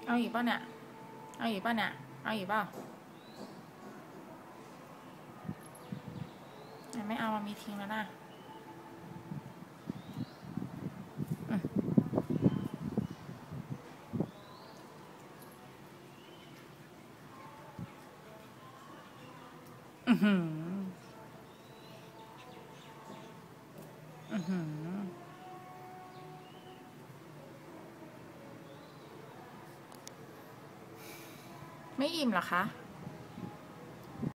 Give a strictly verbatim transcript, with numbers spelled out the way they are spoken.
เอาอีกป่ะเนี่ยเอาอีกป่ะเนี่ยเอาอีกป่ะไม่เอามามีทิ้งแล้วนะอือหืออือหือไม่อิ่มเหรอคะ